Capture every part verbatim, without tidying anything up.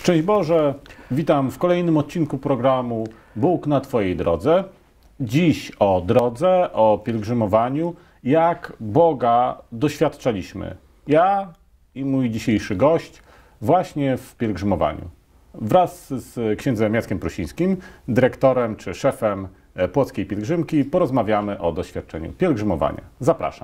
Szczęść Boże, witam w kolejnym odcinku programu Bóg na Twojej drodze. Dziś o drodze, o pielgrzymowaniu, jak Boga doświadczaliśmy. Ja i mój dzisiejszy gość właśnie w pielgrzymowaniu. Wraz z księdzem Jackiem Prosińskim, dyrektorem czy szefem Płockiej Pielgrzymki, porozmawiamy o doświadczeniu pielgrzymowania. Zapraszam.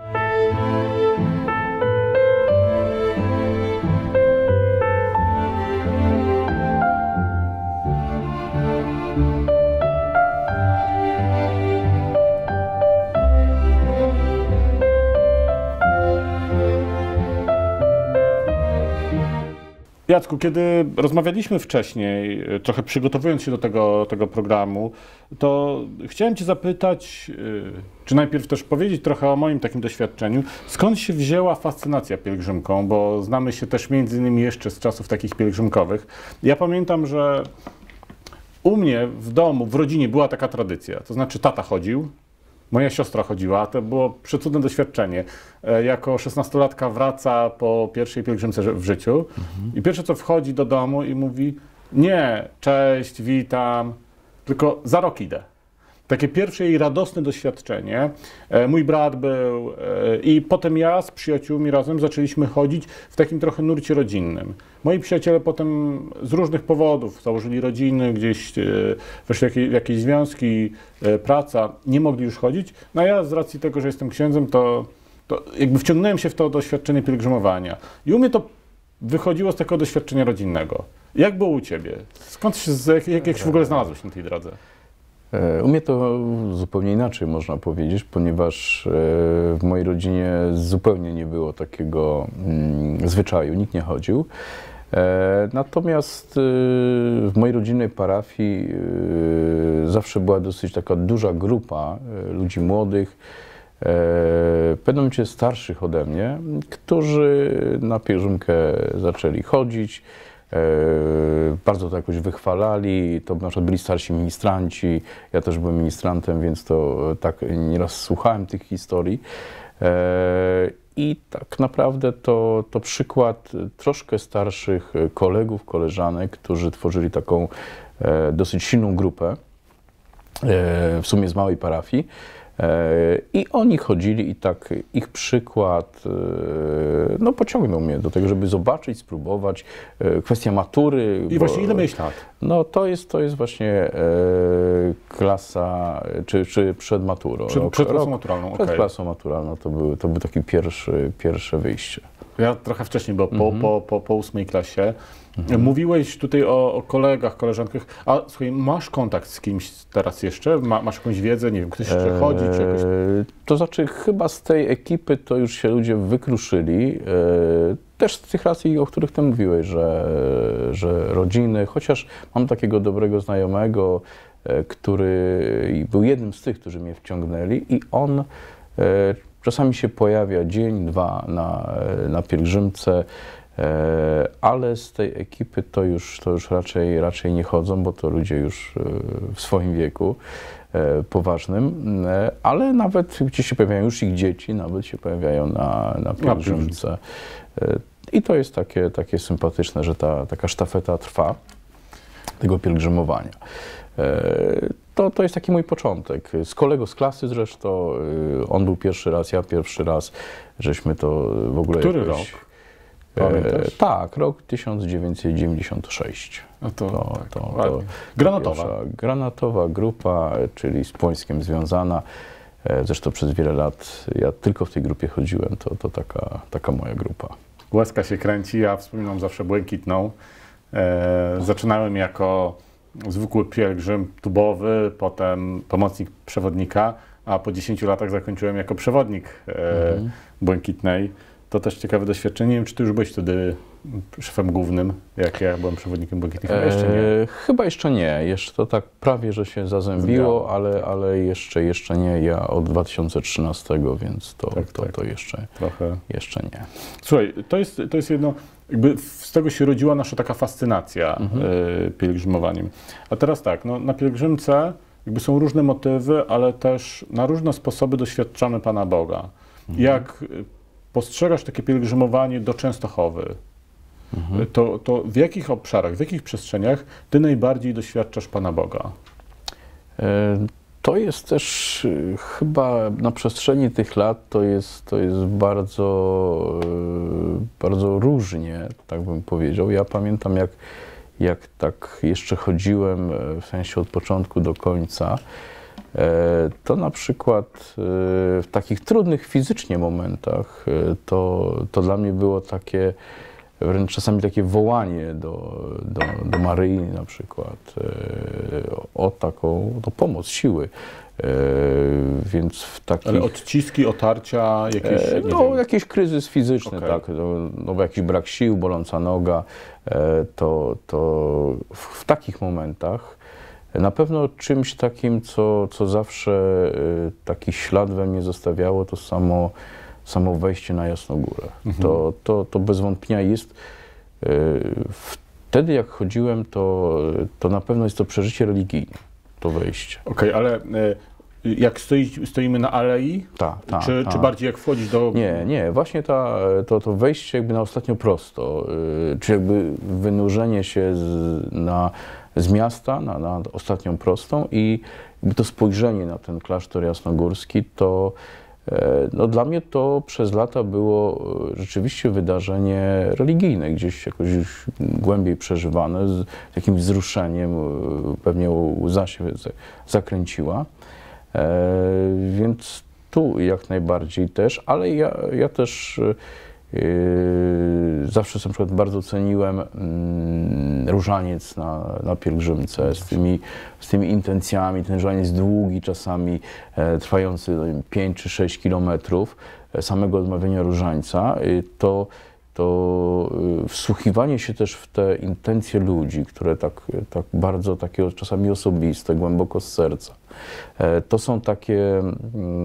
Jacku, kiedy rozmawialiśmy wcześniej, trochę przygotowując się do tego, tego programu, to chciałem Cię zapytać, czy najpierw też powiedzieć trochę o moim takim doświadczeniu, skąd się wzięła fascynacja pielgrzymką, bo znamy się też między innymi jeszcze z czasów takich pielgrzymkowych. Ja pamiętam, że u mnie w domu, w rodzinie była taka tradycja, to znaczy tata chodził, moja siostra chodziła, to było przecudne doświadczenie. Jako szesnastolatka wraca po pierwszej pielgrzymce w życiu mhm. i pierwsze co wchodzi do domu i mówi: nie, cześć, witam, tylko za rok idę. Takie pierwsze i radosne doświadczenie. Mój brat był i potem ja z przyjaciółmi razem zaczęliśmy chodzić w takim trochę nurcie rodzinnym. Moi przyjaciele potem z różnych powodów założyli rodziny, gdzieś weszli w jakieś związki, praca, nie mogli już chodzić. No a ja z racji tego, że jestem księdzem, to, to jakby wciągnąłem się w to doświadczenie pielgrzymowania. I u mnie to wychodziło z takiego doświadczenia rodzinnego. Jak było u Ciebie? Skąd się, jak, jak się w ogóle znalazłeś na tej drodze? U mnie to zupełnie inaczej można powiedzieć, ponieważ w mojej rodzinie zupełnie nie było takiego mm, zwyczaju, nikt nie chodził. Natomiast w mojej rodzinnej parafii zawsze była dosyć taka duża grupa ludzi młodych, w pewnym momencie starszych ode mnie, którzy na pielgrzymkę zaczęli chodzić. Bardzo to jakoś wychwalali, to na przykład byli starsi ministranci, ja też byłem ministrantem, więc to tak nieraz słuchałem tych historii. I tak naprawdę to, to przykład troszkę starszych kolegów, koleżanek, którzy tworzyli taką dosyć silną grupę, w sumie z małej parafii. I oni chodzili i tak ich przykład no, pociągnął mnie do tego, żeby zobaczyć, spróbować. Kwestia matury. I bo, właśnie ile miałeś lat? No to jest, to jest właśnie e, klasa, czy, czy przed maturą. Przed, rok, przed klasą rok, maturalną, Przed okay. klasą maturalną to był, to był taki pierwszy, pierwsze wyjście. Ja trochę wcześniej, bo po, mm-hmm. po, po, po ósmej klasie. Mm-hmm. Mówiłeś tutaj o, o kolegach, koleżankach, a słuchaj, masz kontakt z kimś teraz jeszcze? Ma, masz jakąś wiedzę? Nie wiem, ktoś jeszcze eee, chodzi? Czy jakoś... To znaczy chyba z tej ekipy to już się ludzie wykruszyli. Eee, też z tych racji, o których ty mówiłeś, że, że rodziny, chociaż mam takiego dobrego znajomego, e, który był jednym z tych, którzy mnie wciągnęli i on e, czasami się pojawia dzień, dwa na, na pielgrzymce, ale z tej ekipy to już, to już raczej, raczej nie chodzą, bo to ludzie już w swoim wieku poważnym, ale nawet gdzie się pojawiają już ich dzieci, nawet się pojawiają na, na pielgrzymce. I to jest takie, takie sympatyczne, że ta taka sztafeta trwa, tego pielgrzymowania. To, to jest taki mój początek. Z kolegą z klasy zresztą, on był pierwszy raz, ja pierwszy raz, żeśmy to w ogóle... Który jakoś, rok? Pamiętasz? E, tak, rok tysiąc dziewięćset dziewięćdziesiąty szósty. No to, to, tak, to, to Granatowa. Granatowa grupa, czyli z Płońskiem związana. Zresztą przez wiele lat ja tylko w tej grupie chodziłem, to, to taka, taka moja grupa. Łezka się kręci, ja wspominam zawsze Błękitną. E, zaczynałem jako zwykły pielgrzym tubowy, potem pomocnik przewodnika, a po dziesięciu latach zakończyłem jako przewodnik e, mhm. Błękitnej. To też ciekawe doświadczenie. Nie wiem, czy ty już byłeś wtedy szefem głównym, jak ja byłem przewodnikiem Błękitnej. Chyba jeszcze nie. E, chyba jeszcze nie. Jeszcze to tak prawie, że się zazębiło, ale, ale jeszcze, jeszcze nie. Ja od dwa tysiące trzynastego, więc to, tak, to, tak. to jeszcze, Trochę. jeszcze nie. Słuchaj, to jest, to jest jedno, jakby z tego się rodziła nasza taka fascynacja mhm. y, pielgrzymowaniem. A teraz tak, no, na pielgrzymce jakby są różne motywy, ale też na różne sposoby doświadczamy Pana Boga. Mhm. Jak postrzegasz takie pielgrzymowanie do Częstochowy? mhm. to, to w jakich obszarach, w jakich przestrzeniach ty najbardziej doświadczasz Pana Boga? To jest też chyba na przestrzeni tych lat to jest, to jest bardzo, bardzo różnie, tak bym powiedział. Ja pamiętam, jak, jak tak jeszcze chodziłem, w sensie od początku do końca, to na przykład w takich trudnych fizycznie momentach to, to dla mnie było takie wręcz czasami takie wołanie do, do, do Maryi na przykład o taką no, pomoc, siły. Więc w takich... Ale odciski, otarcia, jakieś... No, jakiś kryzys fizyczny, okay. tak, no, no, jakiś brak sił, boląca noga, to, to w, w takich momentach na pewno czymś takim, co, co zawsze taki ślad we mnie zostawiało, to samo samo wejście na Jasną Górę. Mhm. To, to, to bez wątpienia jest. Wtedy jak chodziłem, to, to na pewno jest to przeżycie religijne, to wejście. Okej, okay, ale jak stoi, stoimy na alei, ta, ta, czy, ta. czy bardziej jak wchodzić do... Nie, nie, właśnie ta, to, to wejście jakby na ostatnio prosto, czy jakby wynurzenie się z, na, z miasta na, na ostatnią prostą i jakby to spojrzenie na ten klasztor jasnogórski, to no dla mnie to przez lata było rzeczywiście wydarzenie religijne, gdzieś jakoś już głębiej przeżywane, z jakimś wzruszeniem, pewnie łza się zakręciła, więc tu jak najbardziej też, ale ja, ja też Yy, zawsze na przykład bardzo ceniłem mm, różaniec na, na pielgrzymce z tymi, z tymi intencjami. Ten różaniec długi, czasami e, trwający no, pięć czy sześć kilometrów e, samego odmawiania różańca. E, to, to e, wsłuchiwanie się też w te intencje ludzi, które tak, tak bardzo takie czasami osobiste, głęboko z serca. E, to są takie, mm,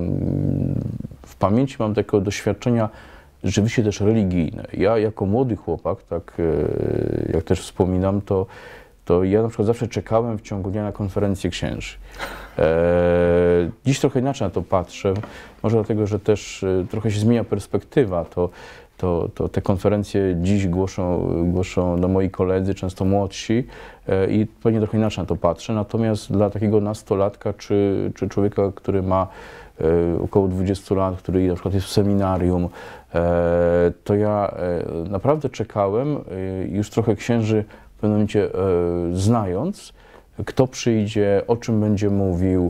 w pamięci mam takiego doświadczenia rzeczywiście też religijne. Ja jako młody chłopak, tak jak też wspominam, to, to ja na przykład zawsze czekałem w ciągu dnia na konferencję księży. E, dziś trochę inaczej na to patrzę, może dlatego, że też trochę się zmienia perspektywa. To, to, to te konferencje dziś głoszą, głoszą no, moi koledzy, często młodsi e, i pewnie trochę inaczej na to patrzę. Natomiast dla takiego nastolatka czy, czy człowieka, który ma e, około dwudziestu lat, który na przykład jest w seminarium, e, to ja e, naprawdę czekałem, e, już trochę księży w pewnym momencie e, znając, kto przyjdzie, o czym będzie mówił,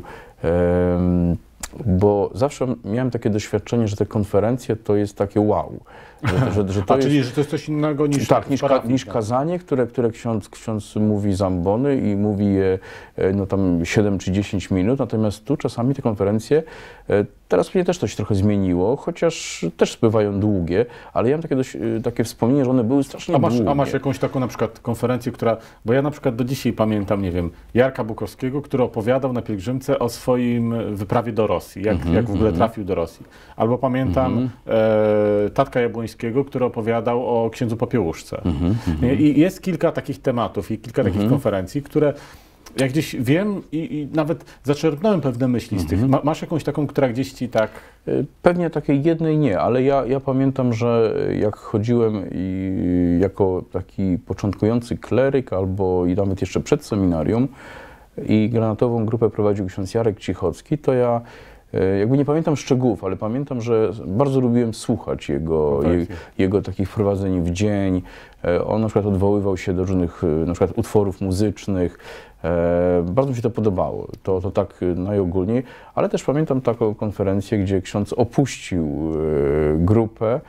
e, bo zawsze miałem takie doświadczenie, że te konferencje to jest takie wow. Że, że, że to A jest, czyli, że to jest coś innego niż... Tak, niż, ka, niż kazanie, które, które ksiądz, ksiądz mówi z ambony i mówi je no tam siedem czy dziesięć minut, natomiast tu czasami te konferencje, teraz mnie też coś trochę zmieniło, chociaż też bywają długie, ale ja mam takie, dość, takie wspomnienie, że one były strasznie a masz, długie. A masz jakąś taką na przykład konferencję, która, bo ja na przykład do dzisiaj pamiętam, nie wiem, Jarka Bukowskiego, który opowiadał na pielgrzymce o swoim wyprawie do Rosji, jak, mm-hmm, jak w ogóle trafił do Rosji. Albo pamiętam mm-hmm. e, Tatka Jabłońskiego, który opowiadał o księdzu Popiełuszce. Mm-hmm. I jest kilka takich tematów i kilka takich mm-hmm. konferencji, które jak gdzieś wiem i, i nawet zaczerpnąłem pewne myśli z mm-hmm. tych. Ma, masz jakąś taką, która gdzieś ci tak... Pewnie takiej jednej nie, ale ja, ja pamiętam, że jak chodziłem i jako taki początkujący kleryk albo i nawet jeszcze przed seminarium i granatową grupę prowadził ksiądz Jarek Cichocki, to ja jakby nie pamiętam szczegółów, ale pamiętam, że bardzo lubiłem słuchać jego, no tak. je, jego takich wprowadzeń w dzień. On na przykład odwoływał się do różnych na przykład utworów muzycznych. Bardzo mi się to podobało, to, to tak najogólniej, ale też pamiętam taką konferencję, gdzie ksiądz opuścił grupę,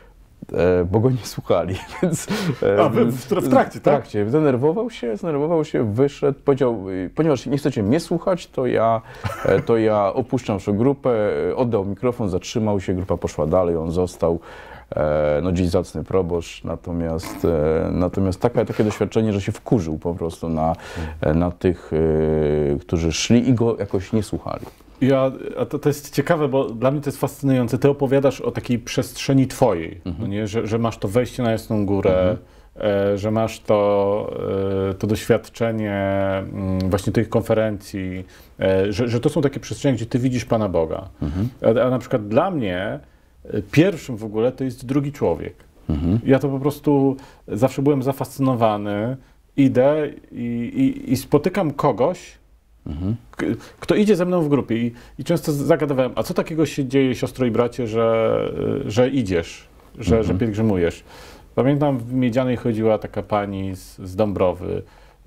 bo go nie słuchali, więc... A, w, w, w trakcie, w trakcie, tak? Zdenerwował się, zdenerwował się, wyszedł, powiedział, ponieważ nie chcecie mnie słuchać, to ja, to ja opuszczam naszą grupę, oddał mikrofon, zatrzymał się, grupa poszła dalej, on został, no dziś zacny proboszcz, natomiast, natomiast taka, takie doświadczenie, że się wkurzył po prostu na, na tych, którzy szli i go jakoś nie słuchali. Ja, a to, to jest ciekawe, bo dla mnie to jest fascynujące. Ty opowiadasz o takiej przestrzeni twojej, mhm. no nie? Że, że masz to wejście na Jasną Górę, mhm. e, że masz to, e, to doświadczenie m, właśnie tych konferencji, e, że, że to są takie przestrzenie, gdzie ty widzisz Pana Boga. Mhm. A, a na przykład dla mnie e, pierwszym w ogóle to jest drugi człowiek. Mhm. Ja to po prostu zawsze byłem zafascynowany, idę i, i, i spotykam kogoś, mhm. kto idzie ze mną w grupie i, i często zagadywałem, a co takiego się dzieje, siostro i bracie, że, że idziesz, że, mhm. że pielgrzymujesz. Pamiętam, w Miedzianej chodziła taka pani z, z Dąbrowy,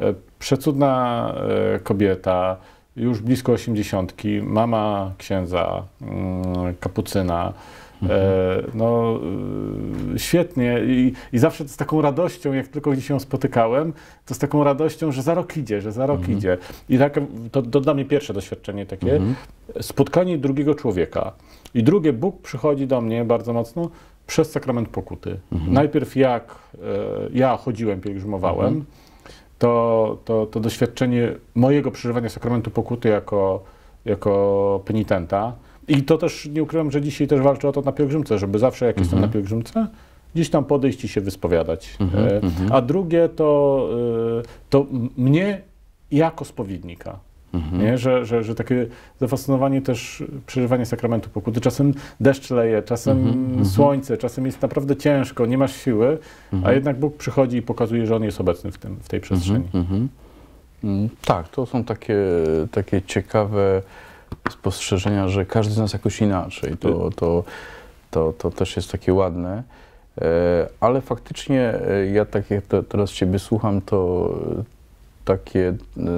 przecudna kobieta, już blisko osiemdziesiątki, mama księdza, kapucyna. Mhm. No świetnie I, i zawsze z taką radością, jak tylko gdzieś ją spotykałem, to z taką radością, że za rok idzie, że za rok mhm. idzie. I tak, to, to dla mnie pierwsze doświadczenie takie, mhm. spotkanie drugiego człowieka. I drugie, Bóg przychodzi do mnie bardzo mocno przez sakrament pokuty. Mhm. Najpierw jak e, ja chodziłem, pielgrzymowałem, mhm. to, to, to doświadczenie mojego przeżywania sakramentu pokuty jako, jako penitenta. I to też nie ukrywam, że dzisiaj też walczę o to na pielgrzymce, żeby zawsze jak mhm. jestem na pielgrzymce, gdzieś tam podejść i się wyspowiadać. Mhm. E, a drugie to, e, to mnie jako spowiednika. Mhm. Nie? Że, że, że takie zafascynowanie też przeżywanie sakramentu pokuty. Czasem deszcz leje, czasem mhm. słońce, czasem jest naprawdę ciężko, nie masz siły, mhm. a jednak Bóg przychodzi i pokazuje, że On jest obecny w, tym, w tej przestrzeni. Mhm. Mhm. Tak, to są takie, takie ciekawe spostrzeżenia, że każdy z nas jakoś inaczej. To, to, to, to też jest takie ładne. Ale faktycznie ja tak jak teraz Ciebie słucham, to takie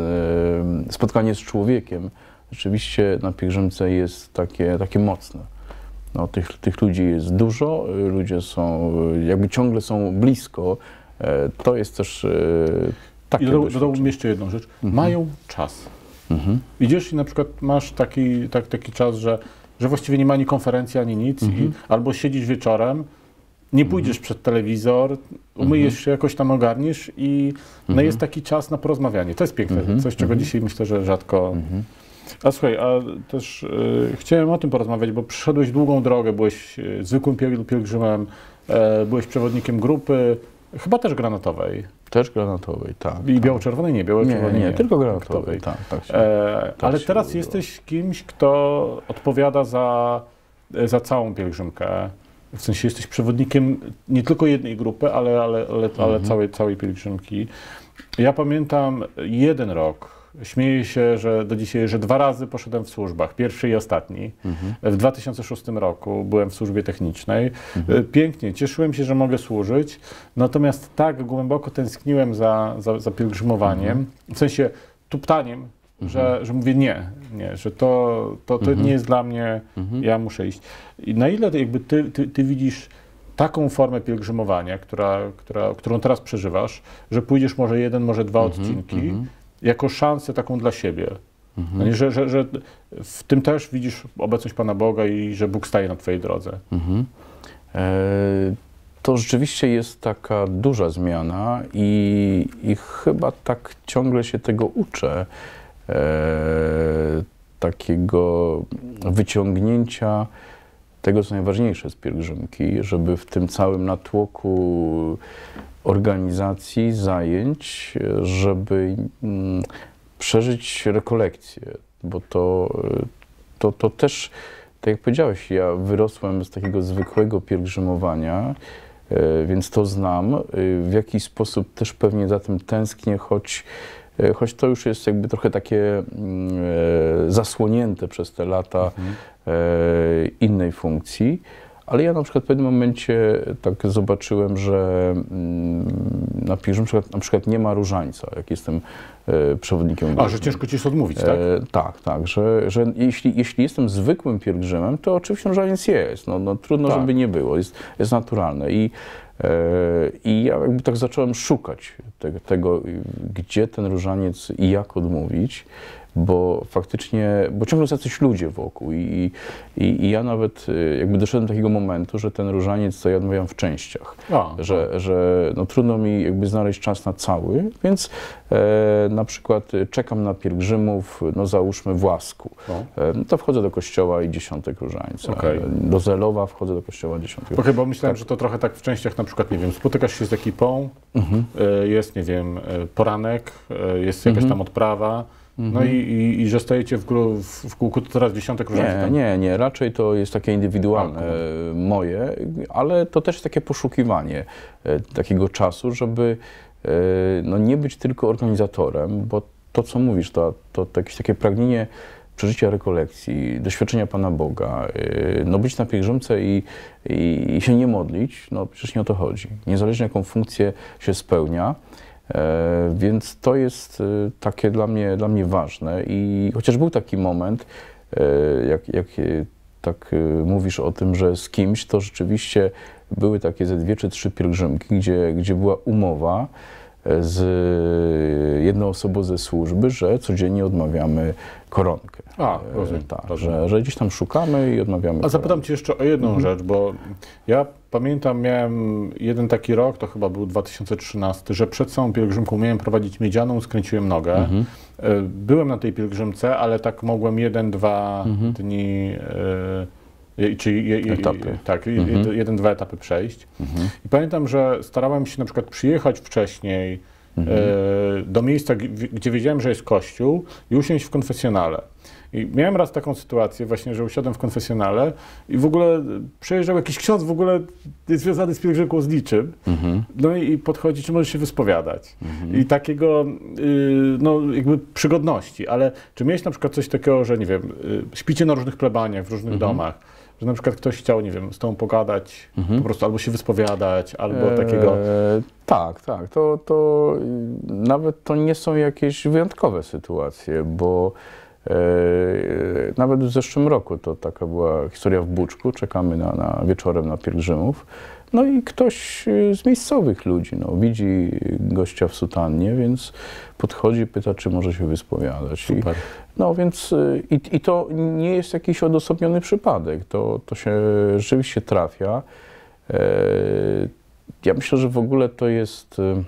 e, spotkanie z człowiekiem rzeczywiście na pielgrzymce jest takie, takie mocne. No, tych, tych ludzi jest dużo, ludzie są, jakby ciągle są blisko. E, to jest też e, takie I dodałbym jeszcze jedną rzecz. Mhm. Mają czas. Mhm. Idziesz i na przykład masz taki, tak, taki czas, że, że właściwie nie ma ani konferencji, ani nic, mhm. i albo siedzisz wieczorem, nie pójdziesz mhm. przed telewizor, umyjesz mhm. się, jakoś tam ogarniesz i no mhm. jest taki czas na porozmawianie. To jest piękne, mhm. coś, czego mhm. dzisiaj myślę, że rzadko... Mhm. A słuchaj, a też y, chciałem o tym porozmawiać, bo przyszedłeś długą drogę, byłeś y, zwykłym piel pielgrzymem, y, byłeś przewodnikiem grupy, chyba też granatowej. Też granatowej, tak. I tak. biało-czerwonej nie, biało-czerwonej nie, nie, nie, tylko granatowej, tak. tak, się, e, tak ale teraz jesteś kimś, kto odpowiada za, za całą pielgrzymkę. W sensie jesteś przewodnikiem nie tylko jednej grupy, ale, ale, ale, mhm. ale całej, całej pielgrzymki. Ja pamiętam jeden rok, śmieję się, że do dzisiaj, że dwa razy poszedłem w służbach, pierwszy i ostatni. Mhm. W dwa tysiące szóstym roku byłem w służbie technicznej. Mhm. Pięknie, cieszyłem się, że mogę służyć, natomiast tak głęboko tęskniłem za, za, za pielgrzymowaniem, mhm. w sensie tuptaniem, mhm. że, że mówię nie, nie, że to, to, to mhm. nie jest dla mnie, mhm. ja muszę iść. I na ile jakby ty, ty, ty widzisz taką formę pielgrzymowania, która, która, którą teraz przeżywasz, że pójdziesz może jeden, może dwa mhm. odcinki, mhm. jako szansę taką dla siebie. Mhm. Że, że, że w tym też widzisz obecność Pana Boga i że Bóg staje na Twojej drodze. Mhm. E, to rzeczywiście jest taka duża zmiana i, i chyba tak ciągle się tego uczę. E, takiego wyciągnięcia tego, co najważniejsze z pielgrzymki, żeby w tym całym natłoku organizacji, zajęć, żeby mm, przeżyć rekolekcję, bo to, to, to też, tak jak powiedziałeś, ja wyrosłem z takiego zwykłego pielgrzymowania, e, więc to znam. E, w jakiś sposób też pewnie za tym tęsknię, choć, e, choć to już jest jakby trochę takie e, zasłonięte przez te lata mhm. e, innej funkcji. Ale ja na przykład w pewnym momencie tak zobaczyłem, że na pielgrzymce na, na przykład nie ma różańca, jak jestem e, przewodnikiem grupy. A, że ciężko ci jest odmówić, tak? E, tak, tak, że, że jeśli, jeśli jestem zwykłym pielgrzymem, to oczywiście różaniec jest, no, no trudno, tak. żeby nie było, jest, jest naturalne. I, e, I ja jakby tak zacząłem szukać te, tego, gdzie ten różaniec i jak odmówić. Bo faktycznie, bo ciągle są jacyś ludzie wokół i, i, i ja nawet jakby doszedłem do takiego momentu, że ten różaniec to ja odmawiam w częściach, A, że, że no, trudno mi jakby znaleźć czas na cały, więc e, na przykład czekam na pielgrzymów, no załóżmy w Łasku, e, to wchodzę do kościoła i dziesiątek różańca, okay. do Zelowa wchodzę do kościoła dziesiątek. Bo chyba myślałem, tak. że to trochę tak w częściach na przykład, nie wiem, spotykasz się z ekipą, mhm. jest, nie wiem, poranek, jest jakaś mhm. tam odprawa, no i, i, i że stajecie w, gru, w, w kółku, to teraz dziesiątek różnych. Nie, nie, nie, raczej to jest takie indywidualne A, moje, ale to też takie poszukiwanie takiego czasu, żeby no, nie być tylko organizatorem, bo to, co mówisz, to, to, to jakieś takie pragnienie przeżycia rekolekcji, doświadczenia Pana Boga, no być na pielgrzymce i, i, i się nie modlić, no przecież nie o to chodzi. Niezależnie jaką funkcję się spełnia, e, więc to jest takie dla mnie, dla mnie ważne i chociaż był taki moment, e, jak, jak tak mówisz o tym, że z kimś, to rzeczywiście były takie ze dwie czy trzy pielgrzymki, gdzie, gdzie była umowa z jedną osobą ze służby, że codziennie odmawiamy koronkę. A, rozumiem. Tak, rozumiem. Że, że gdzieś tam szukamy i odmawiamy A zapytam koronkę. Cię jeszcze o jedną mhm. rzecz, bo ja pamiętam, miałem jeden taki rok, to chyba był dwa tysiące trzynasty, że przed samą pielgrzymką miałem prowadzić miedzianą, skręciłem nogę. Mhm. Byłem na tej pielgrzymce, ale tak mogłem jeden, dwa mhm. dni... Y Czyli je, je, etapy. Tak, mhm. jeden, dwa etapy przejść. Mhm. I pamiętam, że starałem się na przykład przyjechać wcześniej mhm. e, do miejsca, gdzie wiedziałem, że jest kościół i usiąść w konfesjonale. I miałem raz taką sytuację właśnie, że usiadłem w konfesjonale i w ogóle przejeżdżał jakiś ksiądz w ogóle związany z pielgrzymką z niczym. Mhm. No i podchodzi, czy możesz się wyspowiadać. Mhm. I takiego, y, no jakby przygodności. Ale czy miałeś na przykład coś takiego, że nie wiem, y, śpicie na różnych plebaniach, w różnych mhm. domach, że na przykład ktoś chciał, nie wiem, z tobą pogadać, mhm. po prostu albo się wyspowiadać, albo takiego... E, tak, tak. To, to nawet to nie są jakieś wyjątkowe sytuacje, bo e, nawet w zeszłym roku to taka była historia w Buczku, czekamy na, na wieczorem na pielgrzymów, no i ktoś z miejscowych ludzi no, widzi gościa w sutannie, więc podchodzi, pyta, czy może się wyspowiadać. Super. I, no więc i, i to nie jest jakiś odosobniony przypadek, to, to się rzeczywiście trafia. E, ja myślę, że w ogóle to jest e,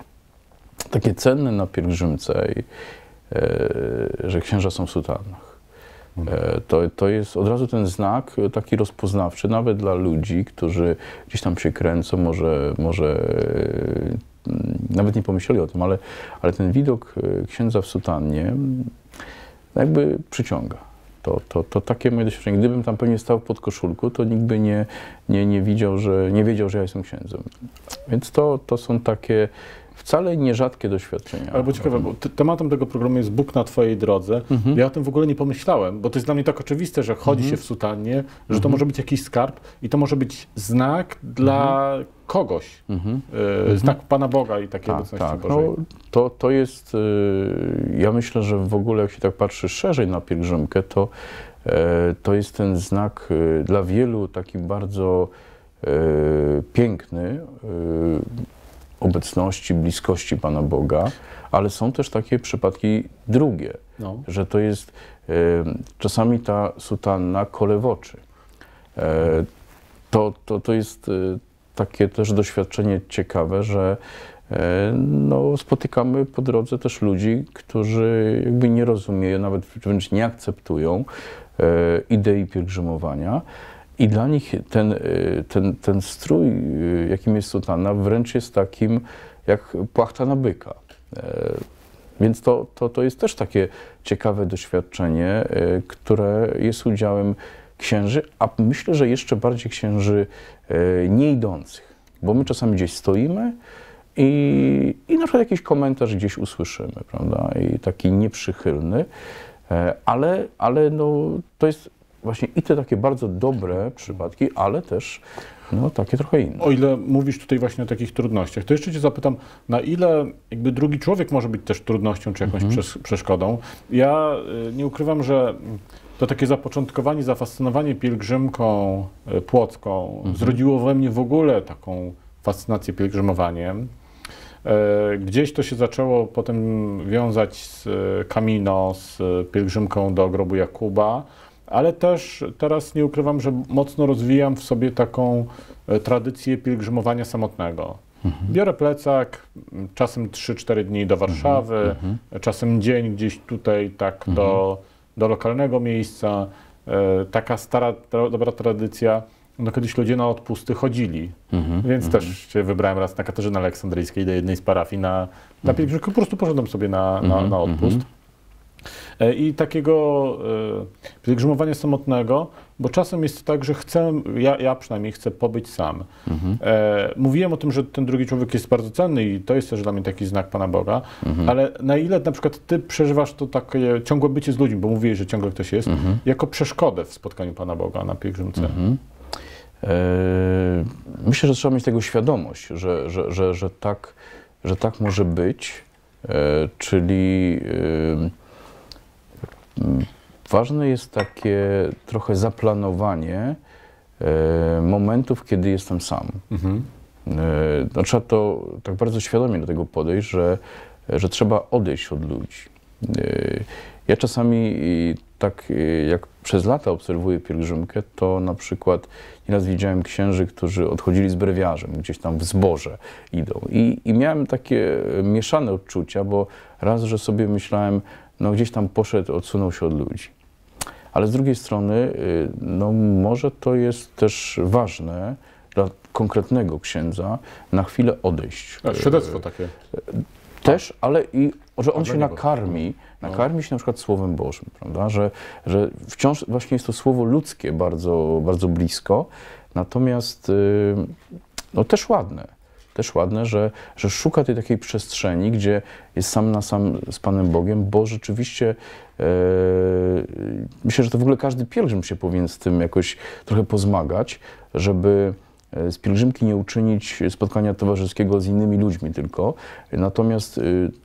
takie cenne na pielgrzymce, i, e, że księża są w sutannach. E, to, to jest od razu ten znak taki rozpoznawczy, nawet dla ludzi, którzy gdzieś tam się kręcą, może, może e, nawet nie pomyśleli o tym, ale, ale ten widok księdza w sutannie jakby przyciąga. To, to, to takie moje doświadczenie. Gdybym tam pewnie stał pod koszulku, to nikt by nie, nie, nie widział, że, nie wiedział, że ja jestem księdzem. Więc to, to są takie wcale nierzadkie doświadczenia. Ale bo ciekawe, bo tematem tego programu jest Bóg na Twojej drodze. Mhm. Ja o tym w ogóle nie pomyślałem, bo to jest dla mnie tak oczywiste, że chodzi mhm. się w sutannie, że mhm. to może być jakiś skarb i to może być znak dla mhm. kogoś. Mhm. Y, znak Pana Boga i takiej tak, obecności tak. Bożej. No, to, to jest, y, ja myślę, że w ogóle jak się tak patrzy szerzej na pielgrzymkę, to, y, to jest ten znak y, dla wielu taki bardzo y, piękny, y, obecności, bliskości Pana Boga, ale są też takie przypadki drugie, no. że to jest e, czasami ta sutanna kole w oczy. E, to, to, to jest e, takie też doświadczenie ciekawe, że e, no, spotykamy po drodze też ludzi, którzy jakby nie rozumieją, nawet wręcz nie akceptują e, idei pielgrzymowania. I dla nich ten, ten, ten strój, jakim jest sutanna, wręcz jest takim jak płachta na byka. Więc to, to, to jest też takie ciekawe doświadczenie, które jest udziałem księży, a myślę, że jeszcze bardziej księży nieidących. Bo my czasami gdzieś stoimy i, i na przykład jakiś komentarz gdzieś usłyszymy, prawda? I taki nieprzychylny, ale, ale no, to jest właśnie i te takie bardzo dobre przypadki, ale też no, takie trochę inne. O ile mówisz tutaj właśnie o takich trudnościach, to jeszcze Cię zapytam, na ile jakby drugi człowiek może być też trudnością czy jakąś mhm. przeszkodą? Ja y, nie ukrywam, że to takie zapoczątkowanie, zafascynowanie pielgrzymką płocką mhm. zrodziło we mnie w ogóle taką fascynację pielgrzymowaniem. Y, gdzieś to się zaczęło potem wiązać z Camino, z pielgrzymką do grobu Jakuba. Ale też teraz nie ukrywam, że mocno rozwijam w sobie taką e, tradycję pielgrzymowania samotnego. Mhm. Biorę plecak, czasem trzy cztery dni do Warszawy, mhm. czasem dzień gdzieś tutaj tak mhm. do, do lokalnego miejsca. E, taka stara, tra, dobra tradycja. No kiedyś ludzie na odpusty chodzili, mhm. więc mhm. też się wybrałem raz na Katarzyny Aleksandryjskiej do jednej z parafii na, na pielgrzymkę. Po prostu poszedłem sobie na, na, na odpust. Mhm. I takiego e, pielgrzymowania samotnego, bo czasem jest tak, że chcę, ja, ja przynajmniej chcę pobyć sam. Mhm. E, mówiłem o tym, że ten drugi człowiek jest bardzo cenny i to jest też dla mnie taki znak Pana Boga, mhm. ale na ile na przykład ty przeżywasz to takie ciągłe bycie z ludźmi, bo mówiłeś, że ciągle ktoś jest, mhm. jako przeszkodę w spotkaniu Pana Boga na pielgrzymce? Mhm. E, myślę, że trzeba mieć tego świadomość, że, że, że, że, tak, że tak może być, e, czyli e, ważne jest takie trochę zaplanowanie e, momentów, kiedy jestem sam. Mhm. E, no, trzeba to tak bardzo świadomie do tego podejść, że, że trzeba odejść od ludzi. E, ja czasami tak jak przez lata obserwuję pielgrzymkę, to na przykład nieraz widziałem księży, którzy odchodzili z brewiarzem, gdzieś tam w zborze idą. I, i miałem takie mieszane odczucia, bo raz, że sobie myślałem, no gdzieś tam poszedł, odsunął się od ludzi. Ale z drugiej strony, no może to jest też ważne dla konkretnego księdza na chwilę odejść. A, świadectwo takie. Też, ale i że on się nakarmi, nakarmi się na przykład Słowem Bożym, prawda? Że, że wciąż właśnie jest to słowo ludzkie bardzo, bardzo blisko, natomiast no, też ładne, też ładne, że, że szuka tej takiej przestrzeni, gdzie jest sam na sam z Panem Bogiem, bo rzeczywiście e, myślę, że to w ogóle każdy pielgrzym się powinien z tym jakoś trochę pozmagać, żeby z pielgrzymki nie uczynić spotkania towarzyskiego z innymi ludźmi tylko. Natomiast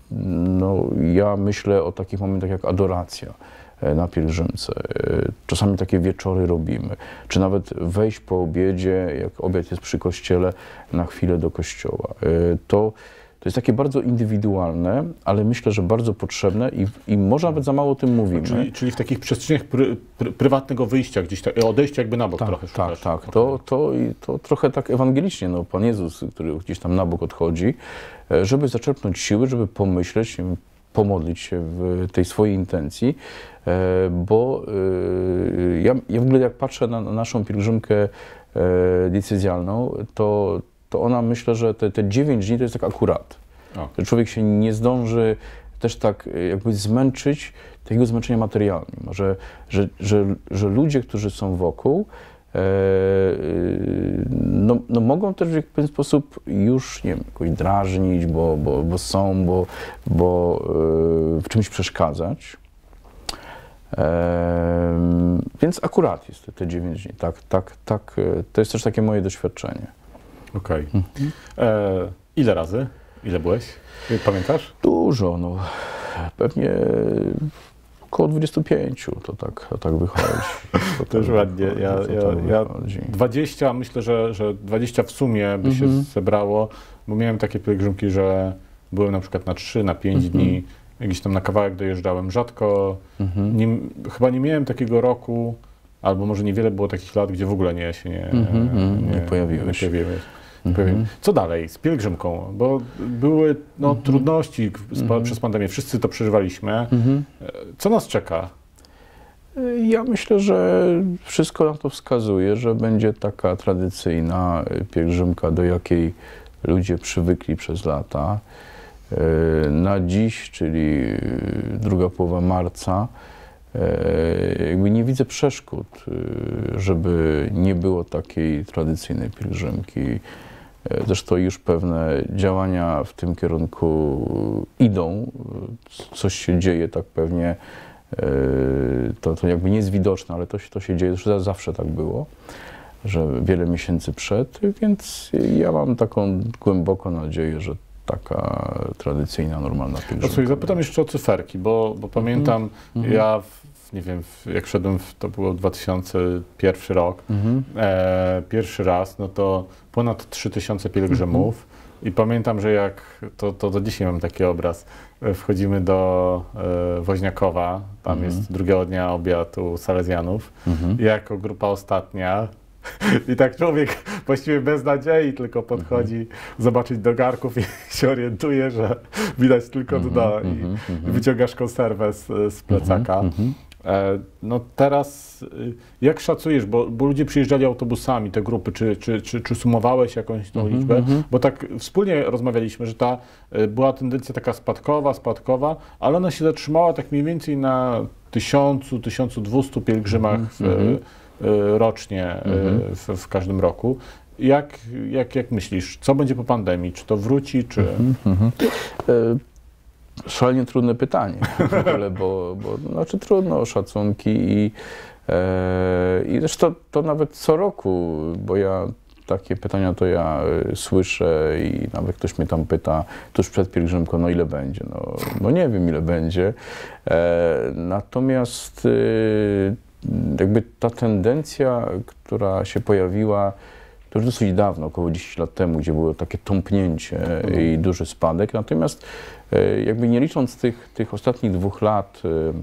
no, ja myślę o takich momentach jak adoracja na pielgrzymce. Czasami takie wieczory robimy. Czy nawet wejść po obiedzie, jak obiad jest przy kościele, na chwilę do kościoła. To, to jest takie bardzo indywidualne, ale myślę, że bardzo potrzebne i, i może nawet za mało o tym mówimy. Czyli, czyli w takich przestrzeniach pry, pry, prywatnego wyjścia, gdzieś tak, odejścia jakby na bok tak, trochę szukasz. Tak, tak. Okay. To, to, to trochę tak ewangelicznie, no, Pan Jezus, który gdzieś tam na bok odchodzi, żeby zaczerpnąć siły, żeby pomyśleć, pomodlić się w tej swojej intencji, bo ja, ja w ogóle jak patrzę na, na naszą pielgrzymkę diecezjalną, to to ona, myślę, że te, te dziewięć dni to jest tak akurat. O. Że człowiek się nie zdąży też tak jakby zmęczyć takiego zmęczenia materialnym, że, że, że, że ludzie, którzy są wokół, e, no, no mogą też w pewien sposób już, nie wiem, jakoś drażnić, bo, bo, bo są, bo, bo e, w czymś przeszkadzać. E, więc akurat jest te, te dziewięć dni. Tak, tak, tak, to jest też takie moje doświadczenie. Okej. Okay. Mhm. Ile razy? Ile byłeś? Pamiętasz? Dużo, no. Pewnie około dwudziestu pięciu to tak, to tak wychodzi. To też tak ładnie. Ja, ja, tak ja dwadzieścia, myślę, że, że dwadzieścia w sumie by mhm. się zebrało, bo miałem takie pielgrzymki, że byłem na przykład na trzy, na pięć mhm. dni, jakiś tam na kawałek dojeżdżałem. Rzadko, mhm. nie, chyba nie miałem takiego roku, albo może niewiele było takich lat, gdzie w ogóle nie się nie, mm-hmm, nie, nie pojawiłeś. Nie pojawiłeś. Mm-hmm. Co dalej z pielgrzymką? Bo były no, mm-hmm. trudności mm-hmm. przez pandemię, wszyscy to przeżywaliśmy. Mm-hmm. Co nas czeka? Ja myślę, że wszystko na to wskazuje, że będzie taka tradycyjna pielgrzymka, do jakiej ludzie przywykli przez lata. Na dziś, czyli druga połowa marca, jakby nie widzę przeszkód, żeby nie było takiej tradycyjnej pielgrzymki. Zresztą już pewne działania w tym kierunku idą, coś się dzieje tak pewnie, to, to jakby nie jest widoczne, ale to, to się dzieje, to zawsze tak było, że wiele miesięcy przed, więc ja mam taką głęboką nadzieję, że taka tradycyjna, normalna pielgrzymka. Słuchaj, zapytam jeszcze o cyferki, bo, bo pamiętam, mm-hmm. ja w, nie wiem, w, jak szedłem, w, to było dwa tysiące pierwszy rok, mm-hmm. e, pierwszy raz, no to ponad trzy tysiące pielgrzymów mm-hmm. i pamiętam, że jak, to, to do dzisiaj mam taki obraz, wchodzimy do e, Woźniakowa, tam mm-hmm. jest drugiego dnia obiad u Salezjanów, mm-hmm. jako grupa ostatnia. I tak człowiek właściwie bez nadziei tylko podchodzi mm-hmm. zobaczyć do garków i się orientuje, że widać tylko mm-hmm, dno i mm-hmm. wyciągasz konserwę z, z plecaka. Mm-hmm. No teraz, jak szacujesz, bo, bo ludzie przyjeżdżali autobusami, te grupy, czy, czy, czy, czy sumowałeś jakąś tą liczbę? Mm-hmm. Bo tak wspólnie rozmawialiśmy, że ta była tendencja taka spadkowa, spadkowa, ale ona się zatrzymała tak mniej więcej na tysiącu, tysiącu dwustu pielgrzymach mm-hmm. w, rocznie mm-hmm. w, w każdym roku. Jak, jak, jak myślisz, co będzie po pandemii? Czy to wróci, czy... Mm-hmm. y- Szalenie trudne pytanie w ogóle, bo, bo znaczy trudno o szacunki i, e, i zresztą to nawet co roku, bo ja takie pytania to ja y, słyszę i nawet ktoś mnie tam pyta tuż przed pielgrzymką, no ile będzie? No, no nie wiem ile będzie. E, natomiast y, jakby ta tendencja, która się pojawiła to już dosyć dawno, około dziesięć lat temu, gdzie było takie tąpnięcie mhm. i duży spadek. Natomiast jakby nie licząc tych, tych ostatnich dwóch lat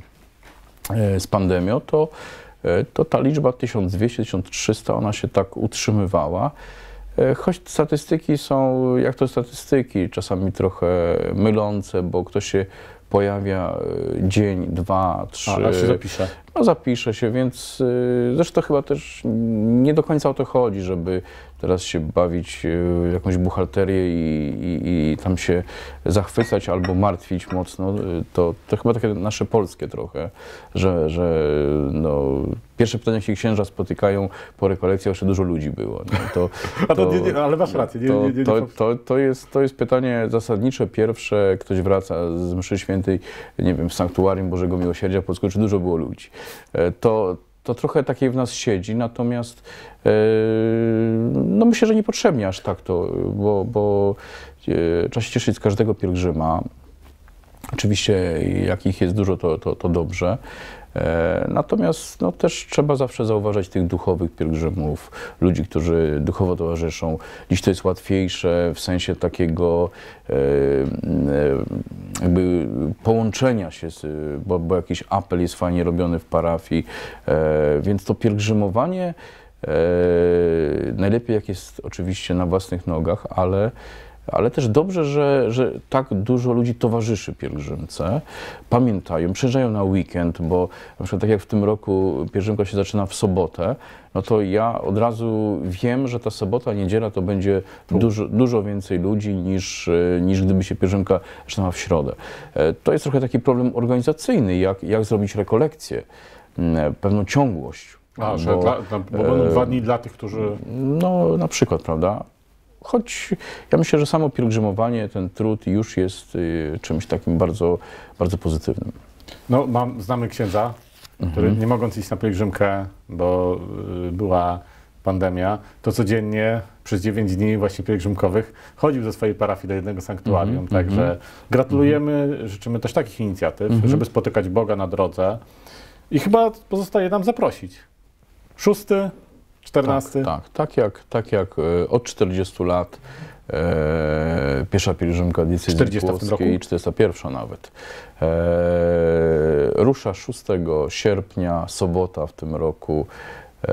z pandemią, to, to ta liczba tysiąc dwieście do tysiąc trzysta, ona się tak utrzymywała. Choć statystyki są, jak to statystyki, czasami trochę mylące, bo ktoś się pojawia dzień, dwa, trzy. A, się zapisze. No zapisze się, więc zresztą chyba też nie do końca o to chodzi, żeby teraz się bawić w jakąś buchalterię i, i, i tam się zachwycać albo martwić mocno. To, to chyba takie nasze polskie trochę, że, że no, pierwsze pytania, jak się księża spotykają po rekolekcji, jeszcze dużo ludzi było. No, to, A to, to nie, nie, ale masz rację. Nie, to, nie, nie, nie, to, to, to, jest, to jest pytanie zasadnicze. Pierwsze, ktoś wraca z mszy świętej, nie wiem, w sanktuarium Bożego Miłosierdzia Polskiego, czy dużo było ludzi. To, to trochę takiej w nas siedzi, natomiast yy, no myślę, że niepotrzebnie aż tak to, bo, bo yy, trzeba się cieszyć z każdego pielgrzyma. Oczywiście jak ich jest dużo, to, to, to dobrze. E, natomiast no, też trzeba zawsze zauważać tych duchowych pielgrzymów, ludzi, którzy duchowo towarzyszą. Dziś to jest łatwiejsze w sensie takiego e, e, jakby połączenia się, z, bo, bo jakiś apel jest fajnie robiony w parafii, e, więc to pielgrzymowanie e, najlepiej jak jest oczywiście na własnych nogach, ale Ale też dobrze, że, że tak dużo ludzi towarzyszy pielgrzymce, pamiętają, przyjeżdżają na weekend, bo na przykład tak jak w tym roku pielgrzymka się zaczyna w sobotę, no to ja od razu wiem, że ta sobota, niedziela to będzie dużo, dużo więcej ludzi niż, niż gdyby się pielgrzymka zaczynała w środę. To jest trochę taki problem organizacyjny, jak, jak zrobić rekolekcję, pewną ciągłość. A, bo, że dla, bo będą dwa dni dla tych, którzy... No na przykład, prawda? Choć ja myślę, że samo pielgrzymowanie, ten trud już jest y, czymś takim bardzo, bardzo pozytywnym. No, mam, znamy księdza, mhm. który nie mogąc iść na pielgrzymkę, bo y, była pandemia, to codziennie przez dziewięć dni właśnie pielgrzymkowych chodził ze swojej parafii do jednego sanktuarium. Mhm. Także mhm. gratulujemy, życzymy też takich inicjatyw, mhm. żeby spotykać Boga na drodze. I chyba pozostaje nam zaprosić. Szósty, czternasty. Tak, tak, tak jak, tak jak od czterdziestu lat e, pierwsza pielgrzymka diecezji płockiej, czterdziesta pierwsza nawet, e, rusza szóstego sierpnia, sobota w tym roku e,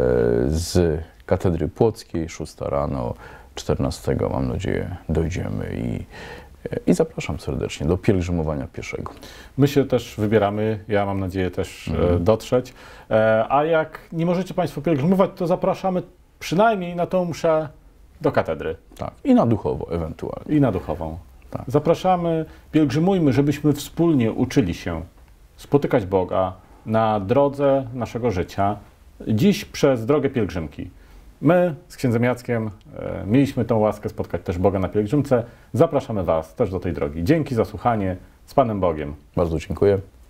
z katedry płockiej, szósta rano, czternastego mam nadzieję dojdziemy i I zapraszam serdecznie do pielgrzymowania pieszego. My się też wybieramy, ja mam nadzieję też mhm. dotrzeć. A jak nie możecie Państwo pielgrzymować, to zapraszamy przynajmniej na tą mszę do katedry. Tak, i na duchowo ewentualnie. I na duchową. Tak. Zapraszamy, pielgrzymujmy, żebyśmy wspólnie uczyli się spotykać Boga na drodze naszego życia, dziś przez drogę pielgrzymki. My z księdzem Jackiem e, mieliśmy tą łaskę spotkać też Boga na pielgrzymce. Zapraszamy Was też do tej drogi. Dzięki za słuchanie. Z Panem Bogiem. Bardzo dziękuję.